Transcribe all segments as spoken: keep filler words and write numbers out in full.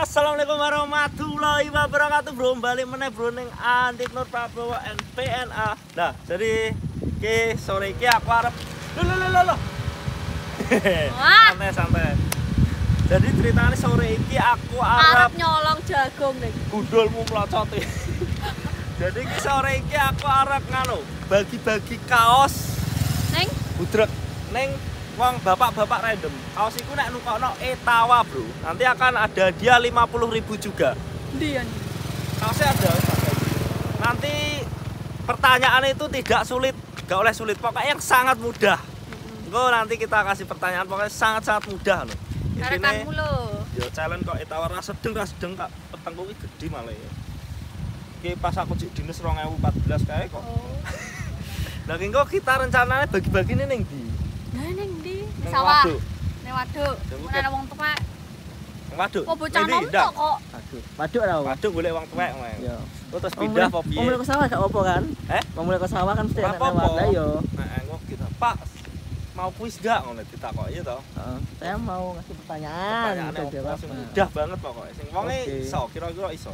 Assalamualaikum warahmatullahi wabarakatuh bro. Balik meneh bro ning Antik Nur Prabowo N P N A. Nah, jadi ke sore iki aku arep lho lho lho lho. Santai santai. Jadi ceritanya sore iki aku arep nyolong jagung nih. Gundulmu mlocote. Jadi ki sore iki aku arep nganu, bagi-bagi kaos Neng budrek ning wong bapak-bapak random. Kaos iku nek nukokno Etawa, Bro. Nanti akan ada dia lima puluh ribu juga. Ndian. Kaosnya ada. Nanti pertanyaan itu tidak sulit, gak oleh sulit. Pokoknya yang sangat mudah. Engko nanti kita kasih pertanyaan pokoknya sangat-sangat mudah lho. Karekanmu lho. Yo challenge kok Etawa ra sedeng ra sedeng kak. Petengku iki gede malah ya. Iki pas aku cek dinas dua ribu empat belas kae kok. Oh. Lah engko kita rencananya bagi-bagi ning ndi? Nah ning ndi? Ning Sawah. waduk. Ning waduk. Ana wong tuwek. Waduk. Kok bocah nom kok. Waduk. Waduk ora. Waduk golek wong tuwek wae. Iya. Terus pindah apa piye? Mau mulai ke sawah gak apa kan? Eh? Mau mulai ke sawah kan mesti enak Apa-apa. lewat. Lah yo. Nah, engko kita, Pak, mau kuis gak ngono ditakoki ya toh? Heeh. Saya mau ngasih pertanyaan. Pertanyaannya bisa apa jawab. sing mudah banget pokoknya. Sing wonge Oke. iso, kira-kira iso.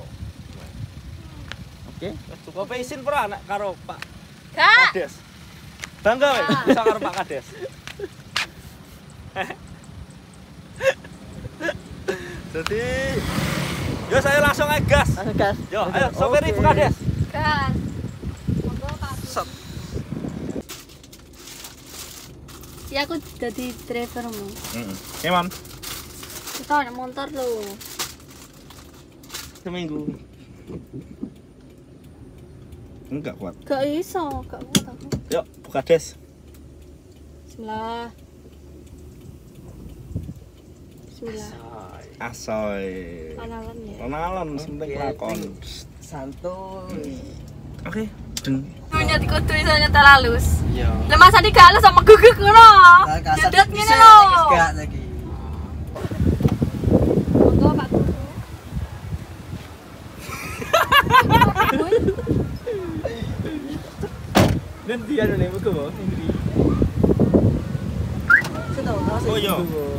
Oke. Wis cukup isin pura nek karo Pak Gak. Kades. Bangga wis bisa karo Pak Kades. Jadi, yo saya langsung aja gas. Langsung gas. Yo, ayo sopir Ibu Kades. Gas. Monggo Pak. Set. Ya aku jadi drivermu. Heeh. Keman Kita ada motor lho. seminggu. Enggak kuat. Gak iso, gak kuat aku. Yuk, Bu Kades. Bismillah. Bismillah. Asoy. Analan ya. Kenalan penting lakon. Santuy. Oke, deng. Punya di kudu iso nyetel halus. Iya. Lah masa di halus sama guguk ngono. Dadat ngene lho. Gak lagi. Monggo Pak Guru. Dan dia ada nih buku boh. Oh iya.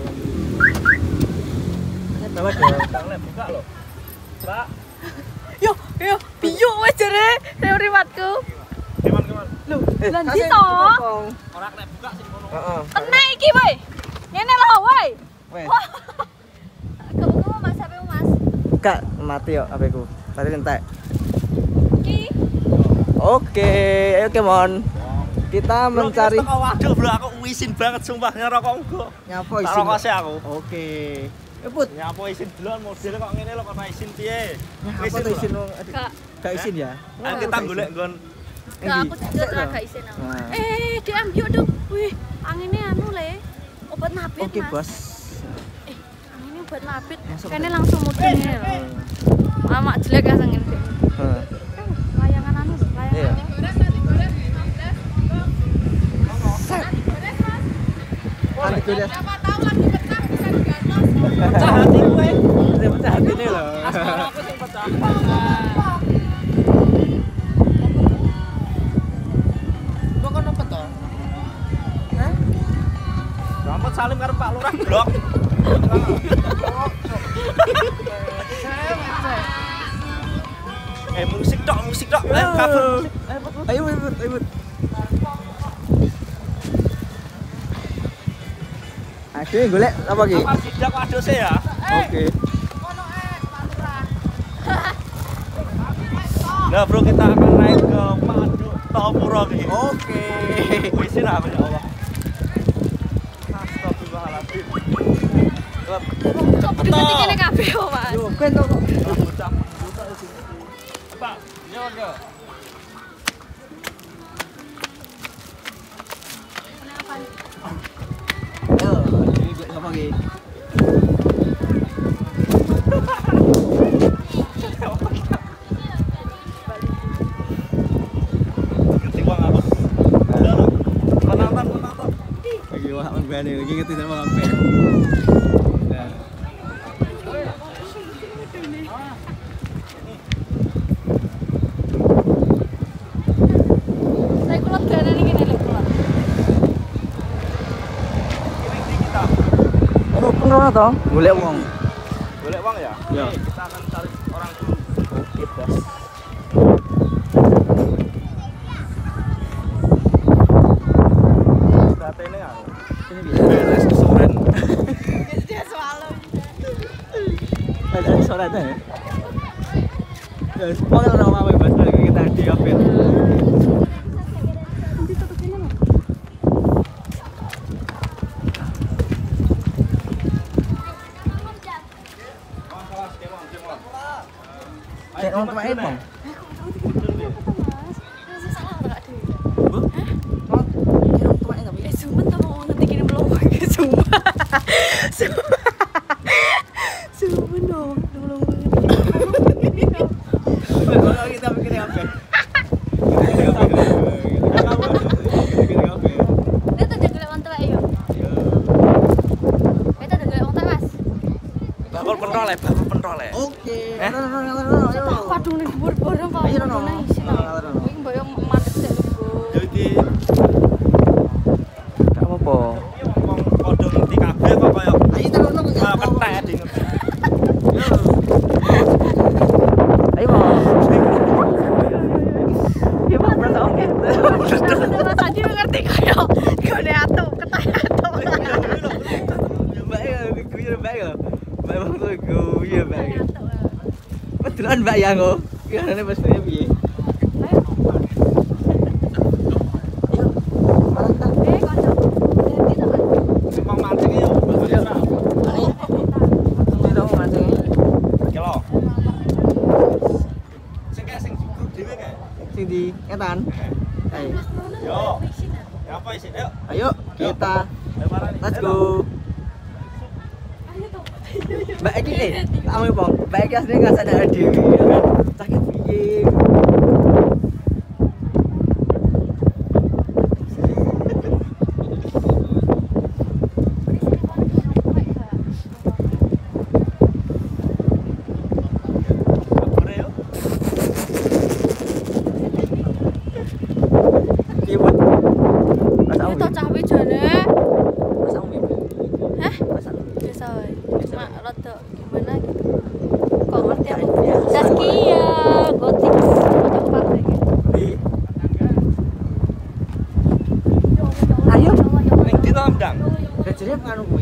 Bawa dong. Bang buka loh. Pak, Yo, yo, piyo wis jare riwatku. keman keman. Lho, lan ndi to? Ora kena buka sing ngono. Heeh. Tenek iki woi. Ngene lho woi. Wes. Kamu Mas H P Mas. Kak mati yo H P-ku. Tadi entek. Iki. Oke, ayo Kemon. Kita mencari Waduh bro, aku wisin banget sumpah ngerokok engko. nyapa Tak isin. rokok sih aku. Oke. Eh Put, Nyapo isin duluan model kok ngene lho kok isin piye? apa tuh isin? Gak, Gak isin ya? Ayo kita golek nggon. gak aku juga gak isin aku. Nah. Eh, D M yuk dong. Wih, anginnya anu le. Obat mabit Oke, Mas. Bos. Eh, anginnya obat mabit. Masuk Kene ke- langsung mudeng ngene lho. Mama jelek ya sing ngene. Heeh. Layangan anu lho, Iya. layangan. Nanti gue lihat. Siapa tahu lagi pecah bisa digantos. Pecah hati kowe. Dia pecah hati nih loh. Asmara aku sing pecah. Kok kono peto? Hah? Rampot salim karo Pak Lurah blok. Eh musik tok, musik tok. Ayo kabur. Ayo, Put, ayo, Put. Aduh, golek apa ki? Apa sidak adose ya? Oke. Nah bro, kita akan naik ke Paduk Topuro nih. Oke. Wisin apa ya Allah. Astagfirullahaladzim. Kok berdua kene kabeh kok, Mas. Yo, ben to kok. Bocah buta di sini. Pak, yo yo. Yo, ini golek apa ki? Ngerti bang aku. Udah lo. Penonton penonton. Lagi wah bane lagi ngerti sama sampe. Saya kulot dana iki ngene lho, kulot. Ini kita. Oh, pengen to? Golek wong. Golek uang ya? Ya. Oke, kita akan cari orang dulu. Oke, Bos. Berarti ini ya. Ini bisa. Beres kesoren. Dia swallow. Ada suara ada ya? Ya, pokoknya orang apa Bos, kalau kita diapel. Nanti tutupinnya loh. Cek orang kemarin, Bang. Rasa salah enggak deh. Bu? Mau orang kemarin tapi Eh, sumpah tuh mau nanti kirim lo ke sumpah. Sumpah. Sumpah dong, belum kalau kita bikin apa? Dia tuh jaga lewat tuh ayo. Kita jaga lewat tuh mas. Bakul pentol ya, bakul pentol ya. Oke. Eh? No, no, no, no, no, Kita no. waduh nih bor-boran kok. Ayo, no, no. Isi No, no, no. Wing boyo mati sih lu. Jadi Gak apa-apa. wong padha ngerti kabeh kok kaya Ayo terus no. kaya ketek di ngerti. Ayo, Bang. Iya, Bang, berasa oke. Mas Adi mengerti kayak gone atu, ketah atu. Mbak ya, gue Mbak ya. Mbak Bang tuh gue Mbak ya. Betulan Mbak ya kok. Gimana pas saya piye? Ayo. Mantap. Eh, kanca. Jadi tak kan. Memang mancing ya. Ayo. Ani. Ini dong mancingnya. Kilo. Sing kae sing grup dhewe kae. Sing di etan. Ayo. Yo. Ya apa isi? Ayo. Ayo kita. Ayo parani. Let's go. Mbak Eki eh, kamu Bang. Mbak Eki aslinya nggak sadar diri. Sakit piye? Kabure yo. Piye buat? Mas Ini Awi. tau cawe jane. Mas Awi. Hah? Mas Awi. Biasa wae. Cuma rada gimana gitu. Kok ngerti aku? Biasa. Saskia, gotik. Foto pabrik. Di. Ayo. Ning di Tondang. Gajere nganu kuwi.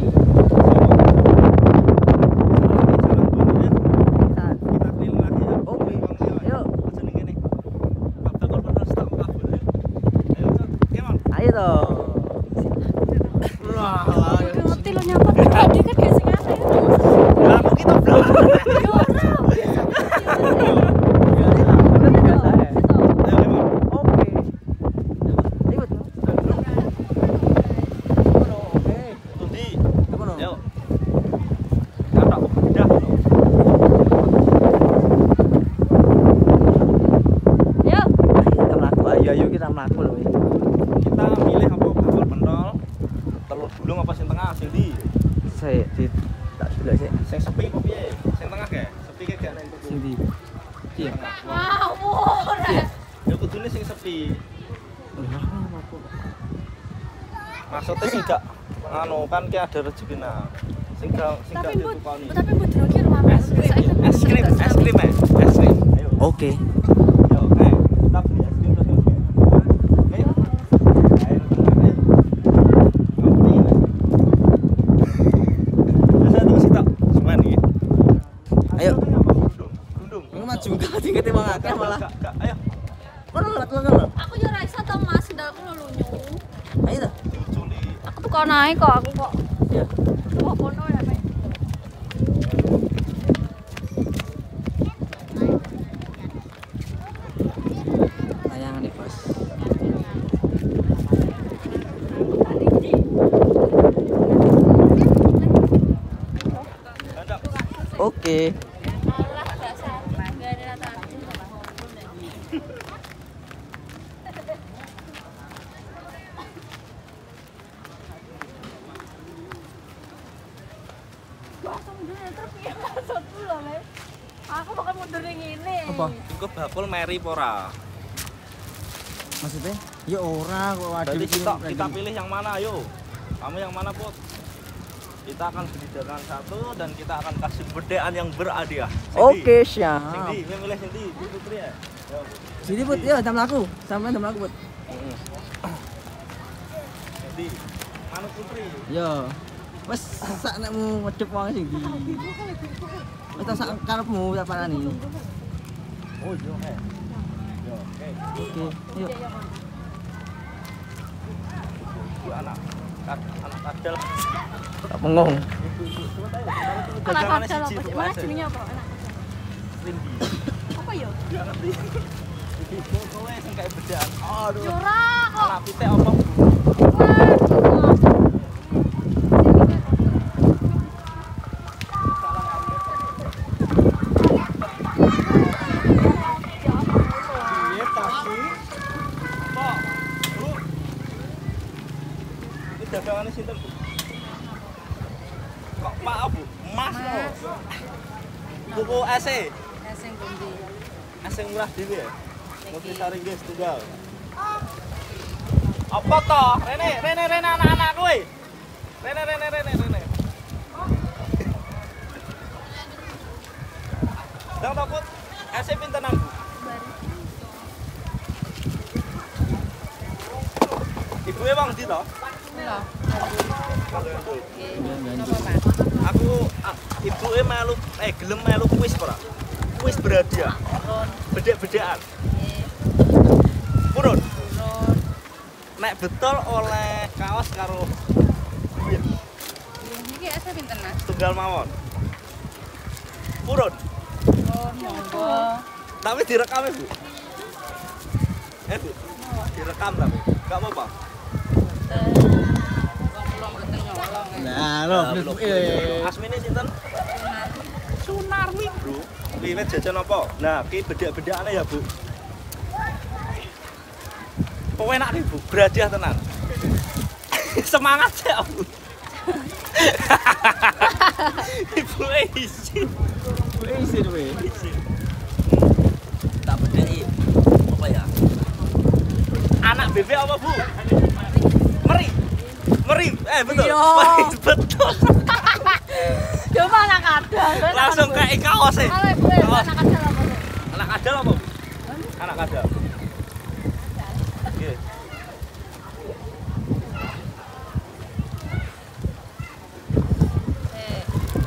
Kita Kita keliling lagi ya. Oke. Ayo. Aja ning kene. Bakul pentol stok kabur. Ayo, Cok. Kemon. ayo toh. Wah, Udah ngerti lo nyapa tadi kan gak sengaja. Lah aku kita blok. Yo ora. biasa ya. Ayo Kemon. Oke. Ribut. Oke. Tundi. Aku no. Ayo. Katok udah. Yo. Kita mlaku. Ayo ayo kita mlaku loh. Kita milih apa bakul pentol, telur gulung apa sing tengah sing ndi? Saya di tak dulu sih. Sing sepi apa piye? Sing tengah kae. Sepi kae gak nang tuku. Sing di. Iya. Ngawur. Ya kudune sing sepi. Maksudnya sih gak anu kan ki ada rezeki nah. Sing gak sing gak Tapi mbut, ditukoni. tapi mbut drogi rumah Mas. Es krim, es krim, eh. Es krim. Ayo. Oke. Yo, eh, kita beli es krim terus ngono. Ayo. Ayo, tengah, ayo. Ngerti lah. Bisa tuh sih tak. Semen iki. Ayo. Gundung. Gundung. Ini maju gak tingkat emang akeh malah. Gak, gak, ayo. Kono lho, kono lho. Aku yo ra iso to Mas, sendalku lho lunyu. Ayo toh. Diuculi. Aku tuh kok naik kok aku kok. Ya. Kok kono ya, Pak. Tayangan nih, Bos. Handap. Oke. Alah dasar. Gak ada rata. Wah, mundur terus ya maksudku lho, Le. Aku bakal mundur yang ini. Apa? Iku bakul meri pora. Maksudnya? Ya ora kok waduh. Berarti kita kita pilih yang mana, ayo. Kamu yang mana, Put? Kita akan bedakan satu dan kita akan kasih bedaan yang berhadiah. Oke, siap. Sindi, kowe milih Sindi, Bu Putri ya. Yo. Sini Put, ya dam laku. Sampai dam laku Put. Heeh. Sindi, manut Putri. Yo. Wes sak nekmu medhep wong sing ndi. Wes tak sak karepmu tak parani. Oh, yo he. Yo, oke. Oke, yuk. Ibu anak kad- anak kadal. Tak bengong. Anak kadal apa? Mana jenenge apa? Anak Sindi. apa ya? Gak ngerti. Ibu kowe sing kayak bedaan. Aduh. Jorak kok. Anak pitik apa? Iya, tapi apa? Bu. Ini dagangannya sinten, Bu? Kok maaf, Bu? Mas kok. Tuku A C. Sing pundi? A C murah dhewe ya. Multisari nggih setunggal. Apa toh? Rene, Rene, Rene anak-anak kowe. Rene, Rene, Rene, Rene. Dang takut A C pintenan, Bu? Ibu emang di toh? Lho. Aku ah, ibu e melu eh gelem melu kuis ora? Kuis berhadiah. Bedek-bedekan. Purun. Nek betul oleh kaos karo iya, Iki asa pinten, Mas? tunggal mawon. Purun. Oh, monggo. Tapi direkam ya, Bu. Eh, Bu. Direkam tapi. Enggak apa-apa. Wong kula mboten nyolong. Nah, lo belum. eh Asmine sinten? Sunarmi, Bro. Wiwit jajan apa? Nah, ki bedek-bedekane ya, Bu. Kok enak nih, Bu. Berhadiah tenan. Semangat ya, Bu. Ibu isi. isin we. Isi. Tak bedeki. Apa ya? Anak bebek apa, Bu? Meri. Meri. Eh, betul. Iya. Meri, betul. Coba anak kadal. Langsung kayak kaos e. Kalau ibu Kaos. anak kadal apa? Anak kadal apa, Bu? Anak kadal. Oke. Eh.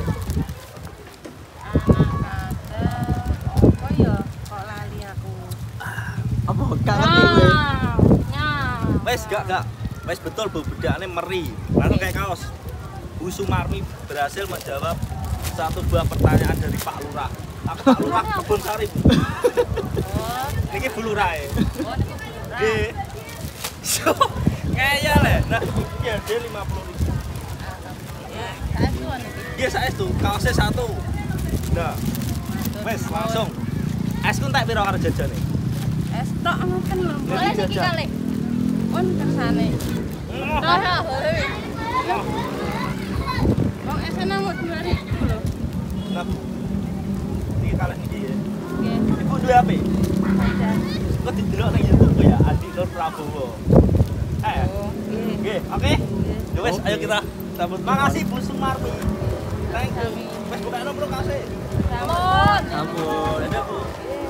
Anak kadal. Apa ya? Kok lali aku. Apa gak ngerti we. Nyam. Wes gak gak. Wes betul, Bu. Bedakane meri. Langsung kayak kaos. Bu Sumarmi berhasil menjawab satu buah pertanyaan dari Pak Lurah. Aku Pak Lurah Kebon Sari, Bu. Oh, Niki Bu Lurah e. oh niki murah. Nggih. So, kaya le. Nah, iya dia lima puluh ribu. Ya, satu niki. Dia saestu kaosnya satu. Nah, wes langsung. Es ku entek piro karo jajane? Es tok ngoten lho. Boleh niki Jajah. kali. Pun kersane. Oh, Nah, oh. Wong esane mau dua ribu lho. Nah, Bu. Niki kalah niki ya. Nggih. Ibu duwe H P? Kok didelok nang YouTube ya Adi Nur Prabowo. Eh, Oh, nggih. nggih, oke? Ya wes, Oke. ayo kita sambut. Makasih Bu Sumarmi. Thank you. Wes buka nomor kasih. Sampun. Ampun. Ada Bu.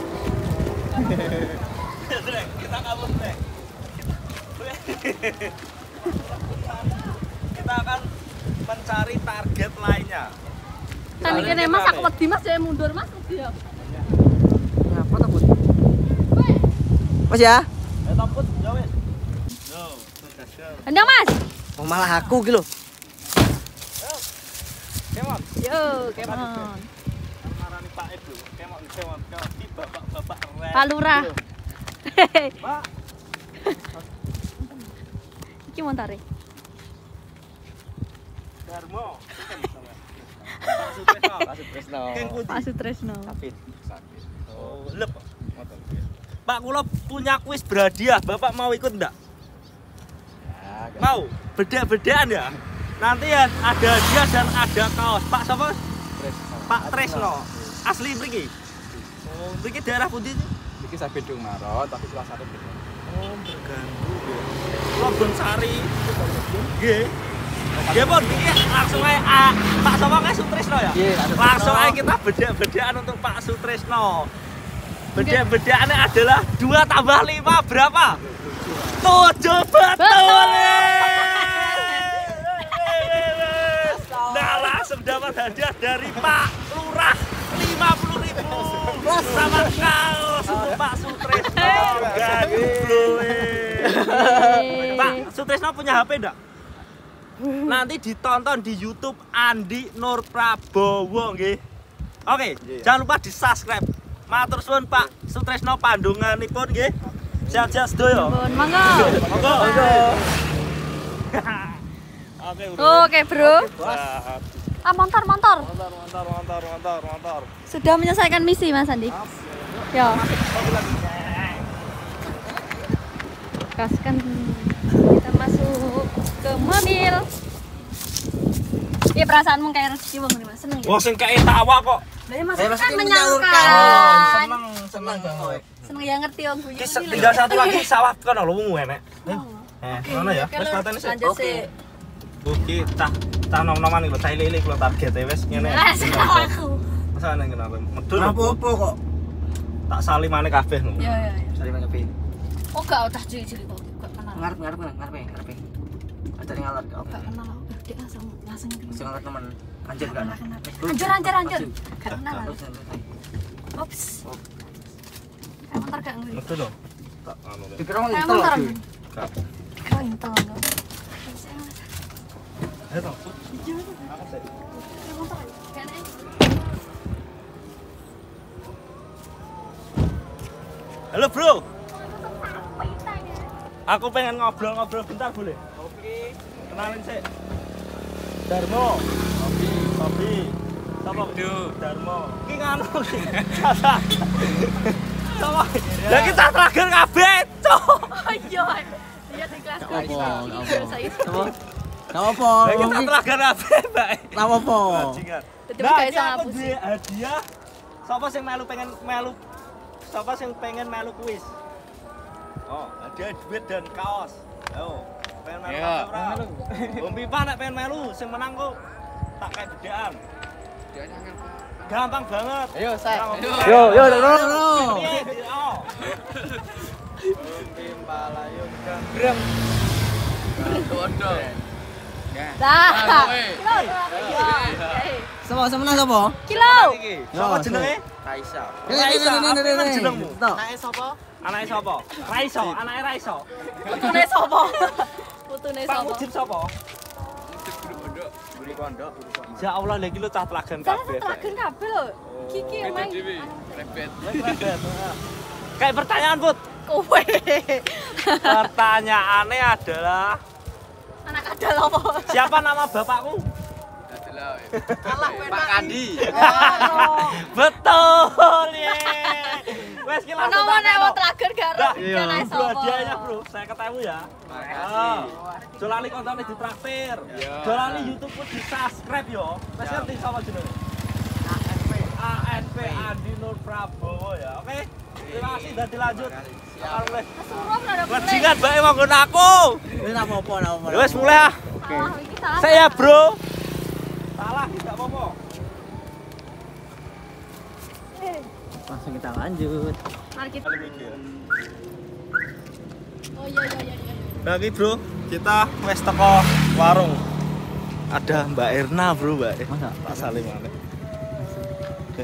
Drek, kita kabur, Drek. Kita akan mencari target lainnya. Tadi kene Mas aku wedi Mas saya mundur Mas wedi ya. Ngapa ta, Put? Mas ya. Eh, tamput, ya wes. Yo, gagal. Endang Mas. Oh, malah aku ki lho. Kemon. Yo, kemon. Marani Pak Ibu. Kemon, kemon, kemon. Di bapak-bapak rek. Pak Lurah. Pak. Iki montare. Darmo. Pak Sutresno. Pak Sutresno. Keng Putih. Pak Sutresno. Sapit. Oh, lep. Pak, kula punya kuis berhadiah. Bapak mau ikut enggak? Ya, Mau? Beda-bedaan ya? Nanti ya ada hadiah dan ada kaos. Pak siapa? Pak Tresno. Asli mriki. Oh, mriki daerah pundi sih? Iki Sabedung Maron, tapi kelas satu beda. Oh, terganggu ya. Kula Bonsari. Nggih. Ya pun, ini langsung aja ah, Pak Sopo kayak Sutrisno ya? Iya, Pak Sutrisno. Langsung aja kita beda-bedaan untuk Pak Sutrisno. Beda-bedaannya adalah dua tambah lima berapa? tujuh betul! Nah langsung dapat hadiah dari Pak Lurah lima puluh ribu sama kaos untuk Pak Sutrisno. Pak Sutrisno punya H P enggak? Nanti ditonton di YouTube Andi Nur Prabowo nggih. Oke, yeah. Jangan lupa di-subscribe. Matur suwun Pak Sutrisno pandunganipun nggih. Sehat-sehat sedoyo. Monggo. Monggo. Monggo. Oke, Bro. Oke, Bro. Nah, Ah, motor, motor. Motor, motor, motor, motor, motor. Sudah menyelesaikan misi, Mas Andi. Ya. Kaskan kita masuk ke mobil. Iya perasaanmu kayak rezeki wong nih Mas, seneng ya? Wong sing kayak tawa kok. Lah Mas Saya kan pasti menyalurkan. seneng, seneng banget. Seneng ya ngerti wong guyu. Ki tinggal satu lagi sawah kono lho wungu enek. Eh, ngono ya. Wis patene sik. Lanjut sih. Buki tah tah nom-noman iki lho cah lili kula target e wis ngene. Lah aku. Masa nang kenapa? Medul. Apa-apa kok. Tak salimane kabeh ngono. Ya ya ya. Sari mengepi. Oh gak utah cilik-cilik kok. Gak kenal. Ngarep ngarep ngarep ngarep. Ajari ngalor kok. Gak kenal aku. Dia langsung langsung ngerti. Sing ngalor temen. Anjir kan. Anjir anjir anjir. Gak kenal aku. Ops. Eh motor gak ngeri. Medul lho. Tak anu. Dikira Eh ngintel. motor. Gak. Kau intel enggak? Ayo toh. Halo bro. Aku pengen ngobrol-ngobrol bentar boleh? Oke. Kenalin sih. Darmo. Sobi. Sobi. Sapa? Darmo. Ki nganu ki. Sapa? Lah kita terakhir kabeh, cok. Oh iya. Iya di kelas dua. Apa? Gak apa. Lah kita terakhir kabeh, Mbak. Gak apa. Bajingan. Jadi Nah, gak iki iso aku ngapus. duwe hadiah. Sapa sing melu pengen melu? Sapa sing pengen melu kuis? Oh, hadiah duit dan kaos. Ayo, pengen melu Iya. apa ora? Om Pipa nek pengen melu, sing menang kok tak kayak bedaan. Gampang banget. Ayo, Sek. Yo, yo, yo, yo. Pimpalayun Brem. Dah. Sapa semena sapa? Kilo. Sapa jenenge? Raisa. Raisa, apa jenengmu? Anake sapa? Anake sapa? Raiso, anake Raiso. Putune sapa? Putune Pak sapa? Mujib sapa? Buri pondok. Ya Allah, lagi lu cah telagan Saya kabeh. terakhir kabel lho. Kiki emang. Kayak pertanyaan, Put. Kowe. Pertanyaannya adalah Anak kadal apa? siapa nama bapakku? Pak Kandi. Betul, ye. Wes ki langsung Ono nek wong terakhir Nah, gak iya. kena Bro, sapa. hadiahnya, Bro. Saya ketemu ya. Makasih. Jolali kontone ditraktir. Jolali YouTube pun di-subscribe yo. Wes ngerti sapa jenenge? A N P Andi Nur Prabowo ya. Oke. Terima kasih dan dilanjut. Siap. Suruh rada boleh. Bajingan bae monggon aku. Wis apa apa apa. Ya wes mulai ah. Salah iki salah. Saya Bro. Salah tidak apa-apa. Langsung kita lanjut. Mari kita. mikir. Oh iya iya iya iya. Lagi Bro, kita wes teko warung. Ada Mbak Erna Bro, Mbak. Masa? Tak salim mana. Oke.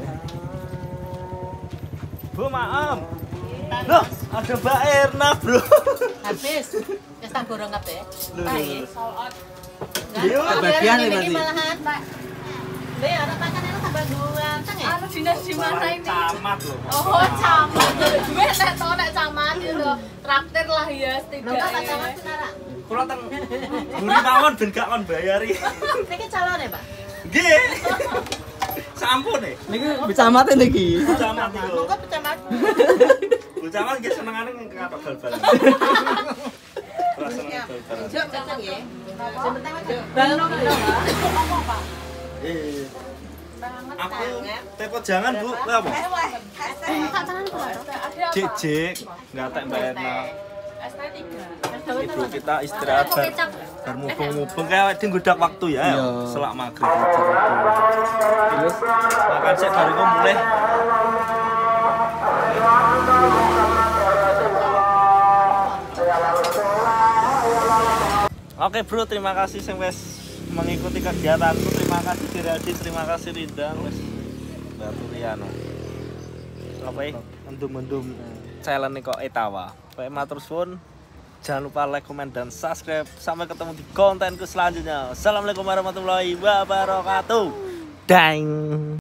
Bu maaf. Loh, ada Mbak Erna Bro. Habis. Wis tak gorong kabeh. Loh. Iya, kebagian nih berarti. malahan, Pak. Be, arep makan enak tambah ganteng ya? Anu dinas di mana ini? Camat loh. Oh, camat. Gue nek to nek camat itu traktir lah ya Lho kok Pak Camat setidaknya. Sinara? Kula teng Buri mawon ben gak kon bayari. Niki calone, Pak. Nggih. Sampun nih. Niki becamate niki. Camat iki. Monggo pecamat. Bu camat nggih senengane ngkatok bal-balan. Ora seneng bal-balan. Jok pecan nggih. Sing penting wae. Balon lho, Pak. Eh. Aku tepo jangan Bu, kowe apa? Tak tangan kok. Jek-jek, ngatek Mbak Erna. Ibu kita istirahat bar, bar mubeng-mubeng kayak di gudak waktu ya. Iya. Selak maghrib terus makan sik baru kok mulai. Oke bro, terima kasih sing wis mengikuti kegiatanku. Terima kasih Geraldi, terima kasih Rinda wis batu Riano. Apa ya? Mendum-mendum challenge kok etawa. Baik matur suwun. Jangan lupa like, komen, dan subscribe. Sampai ketemu di kontenku selanjutnya. Assalamualaikum warahmatullahi wabarakatuh. Dang.